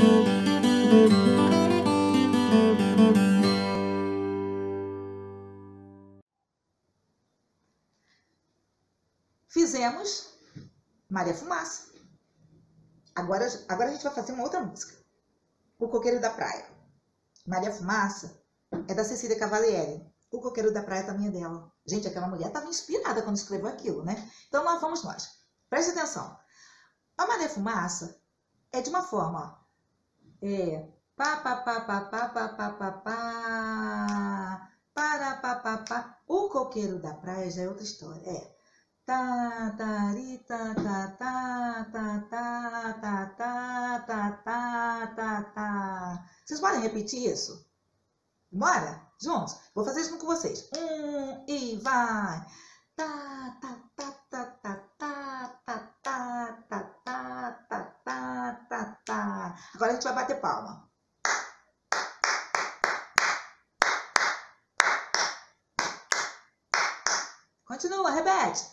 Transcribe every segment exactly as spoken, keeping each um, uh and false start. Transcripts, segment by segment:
Fizemos Maria Fumaça. Agora, agora a gente vai fazer uma outra música. O Coqueiro da Praia. Maria Fumaça é da Cecília Cavalieri. O Coqueiro da Praia também é dela. Gente, aquela mulher estava inspirada quando escreveu aquilo, né? Então lá vamos nós. Preste atenção. A Maria Fumaça é de uma forma, ó. É pá, pá, pá, pá, pá, pá, pá, pá, pá, para, pá, pá, pá. O Coqueiro da Praia já é outra história. É tá, tari, tá, tá, tá, tá, tá, tá, tá, tá, tá, tá, tá. Vocês podem repetir isso? Bora? Juntos? Vou fazer isso com vocês. Um, e vai. Tá, tá, tá, tá, tá, tá, tá, tá, tá, tá, tá, tá, tá, tá. Agora a gente vai bater palma. Continua, repete.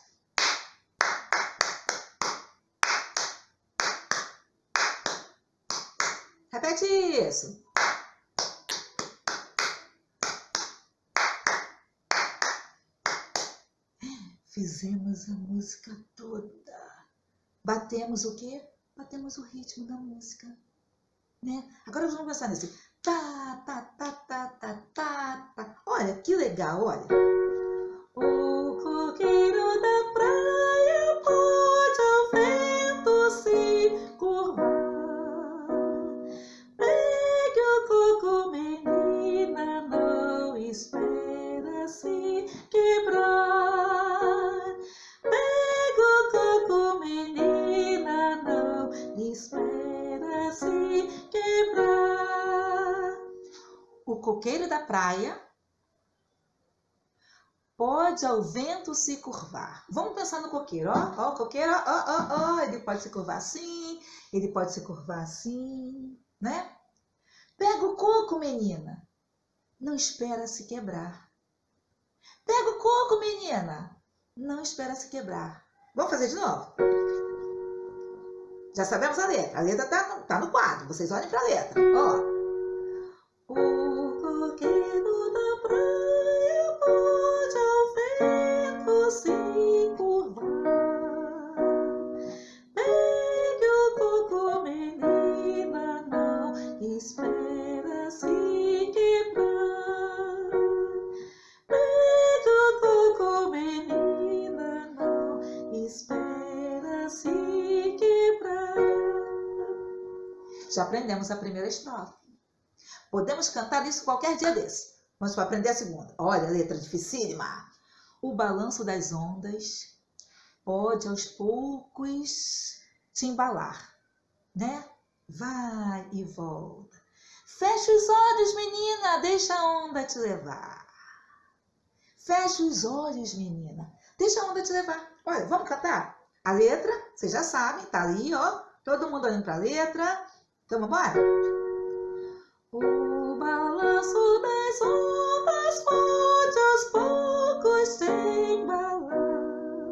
Repete isso. Fizemos a música toda. Batemos o quê? Batemos o ritmo da música, né? Agora vamos pensar nisso. Tá, tá, tá, tá, tá, tá, tá. Olha, que legal, olha. O coqueiro da praia pode ao vento se curvar. Pegue o coco, menina, não espera se quebrar. Pega o coco, menina, não espera se quebrar. O coqueiro da praia pode ao vento se curvar. Vamos pensar no coqueiro, ó, ó, o coqueiro, ó, ó, ó, ele pode se curvar assim, ele pode se curvar assim, né? Pega o coco, menina, não espera se quebrar. Pega o coco, menina, não espera se quebrar. Vamos fazer de novo? Já sabemos a letra, a letra tá no, tá no quadro, vocês olhem para a letra, ó. O coqueiro da praia pode ao vento se curvar. Pegue o coco, menina, não espera se quebrar. Pegue o coco, menina, não espera se quebrar. Já aprendemos a primeira estrofe. Podemos cantar isso qualquer dia desse. Vamos para aprender a segunda. Olha a letra dificílima. O balanço das ondas pode aos poucos te embalar, né? Vai e volta. Fecha os olhos, menina, deixa a onda te levar. Fecha os olhos, menina, deixa a onda te levar. Olha, vamos cantar? A letra, vocês já sabem, tá ali, ó. Todo mundo olhando para a letra. Então, vamos embora? O balanço das ondas pode aos poucos te embalar.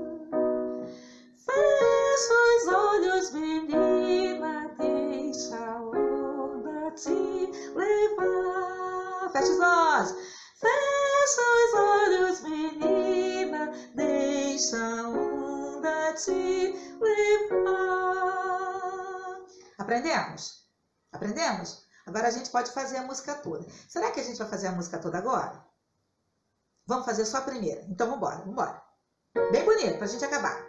Fecha os olhos, menina, deixa a onda te levar. Fecha os olhos. Fecha os olhos, menina, deixa a onda te levar. Aprendemos? Aprendemos? Agora a gente pode fazer a música toda. Será que a gente vai fazer a música toda agora? Vamos fazer só a primeira. Então vamos embora, vamos embora. Bem bonito, para a gente acabar.